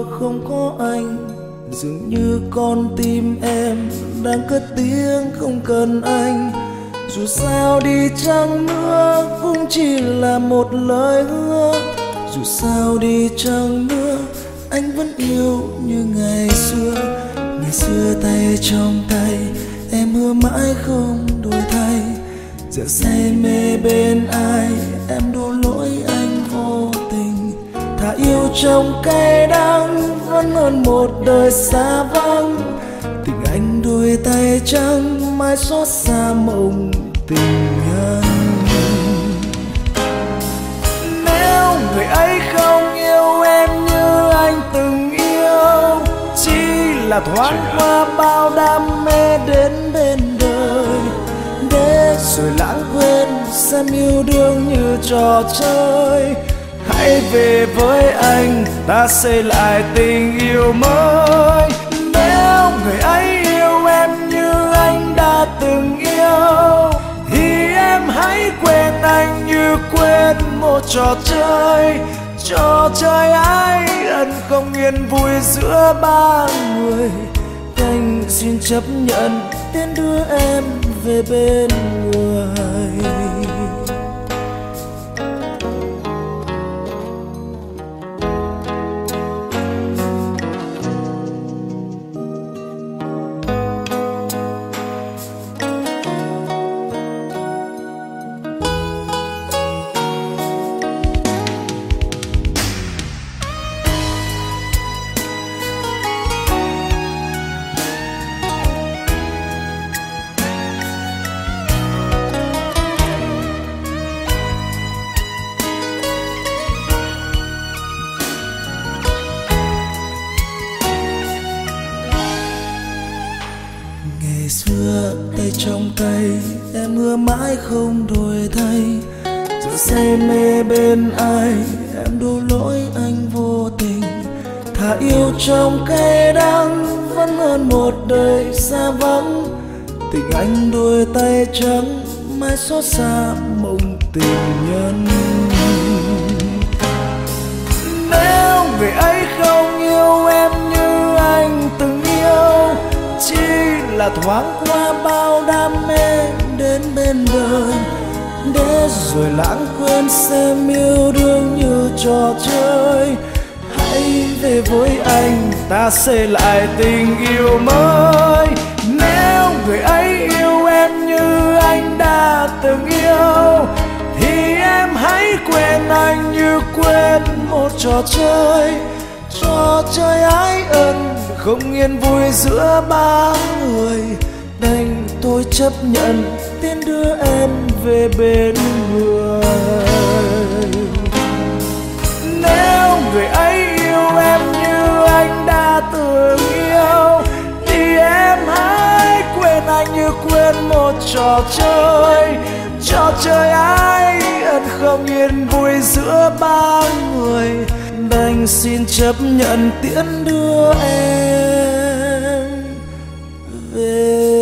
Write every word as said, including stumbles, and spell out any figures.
không có anh, dường như con tim em đang cất tiếng không cần anh. Dù sao đi chăng nữa cũng chỉ là một lời hứa, dù sao đi chăng nữa anh vẫn yêu như ngày xưa. Ngày xưa tay trong tay em hứa mãi không đổi thay, giờ say mê bên ai em đổ lỗi anh vô tình. Thà yêu trong cay đắng vẫn hơn một đời xa vắng, tình anh đôi tay trắng mãi xót xa mộng tình nhân. Nếu người ấy không yêu em như anh từng yêu, chỉ là thoáng qua bao đam mê đến bên đời, để rồi lãng quên xem yêu đương như trò chơi. Hãy về với anh, ta xây lại tình yêu mới. Nếu người ấy yêu em như anh đã từng yêu, thì em hãy quên anh như quên một trò chơi. Trò chơi ái ân không yên vui giữa ba người, anh xin chấp nhận tiến đưa em về bên người. Ngày xưa tay trong tay em hứa mãi không đổi thay, giờ say mê bên ai em đổ lỗi anh vô tình. Thà yêu trong cay đắng vẫn hơn một đời xa vắng, tình anh đôi tay trắng mãi xót xa mộng tình nhân. Nếu người ấy không yêu em như anh từng yêu, chỉ là thoáng qua bao đam mê đến bên đời, để rồi lãng quên xem yêu đương như trò chơi. Hãy về với anh, ta xây lại tình yêu mới. Nếu người ấy yêu em như anh đã từng yêu, thì em hãy quên anh như quên một trò chơi. Trò chơi ái ân không yên vui giữa ba người, đành tôi chấp nhận tiến đưa em về bên người. Nếu người ấy yêu em như anh đã từng yêu, thì em hãy quên anh như quên một trò chơi. Trò chơi ái ân không yên vui giữa ba người, đành xin chấp nhận tiễn đưa em về